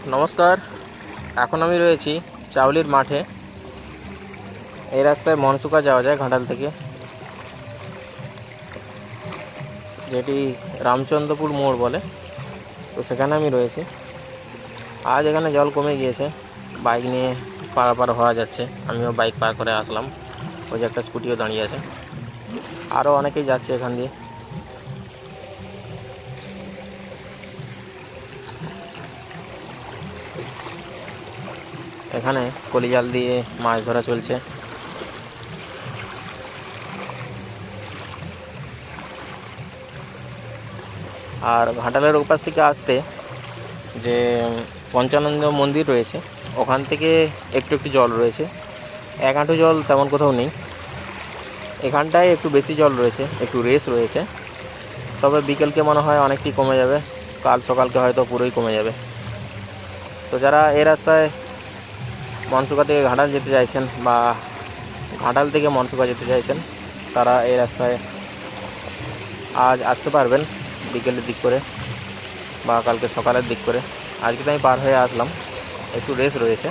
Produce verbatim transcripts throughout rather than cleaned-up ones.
नमस्कार। এখন আমি রয়েছি চাউলির মাঠে। এই রাস্তায় মনসুকা যাওয়া যায় ঘাটাল থেকে, যেটি রামচন্দ্রপুর মোড় বলে। তো সেখানে আমি রয়েছি। আজ এখানে জল কমে গিয়েছে, বাইক নিয়ে পারাপার হওয়া যাচ্ছে। আমিও বাইক পার করে আসলাম। ওই যে একটা স্কুটিও দাঁড়িয়ে আছে, আরও অনেকেই যাচ্ছে এখান দিয়ে। এখানে কলিজাল দিয়ে মাছ ধরা চলছে। আর ঘাটালের ওপাশ থেকে আসতে যে পঞ্চানন্দ মন্দির রয়েছে, ওখান থেকে একটু একটু জল রয়েছে। এক হাঁটু জল তেমন কোথাও নেই। এখানটায় একটু বেশি জল রয়েছে, একটু রেস রয়েছে। তবে বিকেলকে মনে হয় অনেকটি কমে যাবে, কাল সকালকে হয়তো পুরোই কমে যাবে। তো যারা এই রাস্তায় মনসুকা থেকে ঘাটাল যেতে চাইছেন বা ঘাটাল থেকে মনসুকা যেতে চাইছেন, তারা এই রাস্তায় আজ আসতে পারবেন বিকেলের দিক করে বা কালকে সকালের দিক করে। আজকে তো আমি পার হয়ে আসলাম, একটু রেস রয়েছে।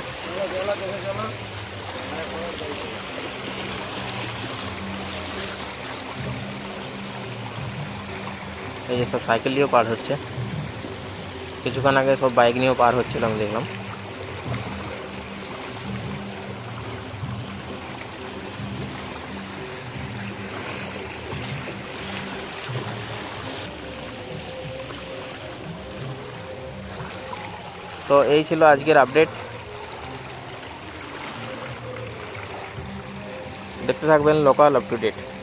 এই যে সব সাইকেল নিয়েও পার হচ্ছে, কিছুক্ষণ আগে সব বাইক নিয়েও পার হচ্ছিল আমি দেখলাম। তো এই ছিল আজকের আপডেট। দেখতে থাকবেন লোকাল আপ টু ডেট।